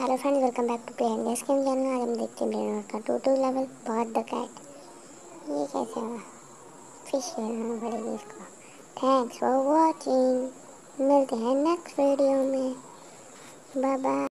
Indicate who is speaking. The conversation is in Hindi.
Speaker 1: Hello friends, welcome back to play and guess game channel. आज हम देखते हैं ब्रेनर का 2 लेवल बहुत द कैट। ये कैसे होगा? फिश लेना पड़ेगी इसको। Thanks for watching. मिलते हैं नेक्स्ट वीडियो में। Bye bye.